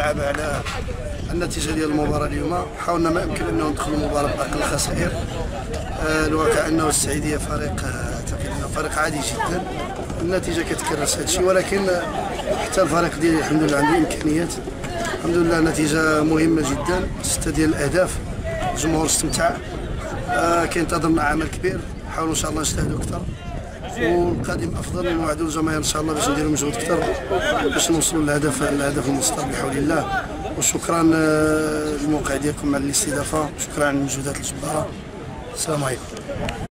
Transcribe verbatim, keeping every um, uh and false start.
اللعابه على النتيجه ديال المباراه اليوم. حاولنا ما يمكن انه ندخلوا المباراه باقل الخسائر. آه الواقع انه السعيديه فريق آه فريق عادي جدا، النتيجه كتكرس هذا الشيء، ولكن حتى الفريق ديالي الحمد لله عنده امكانيات. الحمد لله نتيجه مهمه جدا، سته ديال الاهداف، الجمهور استمتع. آه كينتظرنا عمل كبير، نحاولوا ان شاء الله نجتهدوا اكثر والقادم افضل، ونوعدوا الجماهير ان شاء الله باش نديروا مجهود اكثر باش نوصلوا للهدف الهدف المستطاع بحول الله. وشكرا للموقع ديالكم على الاستضافه، شكرا على المجهودات الجباره. السلام عليكم.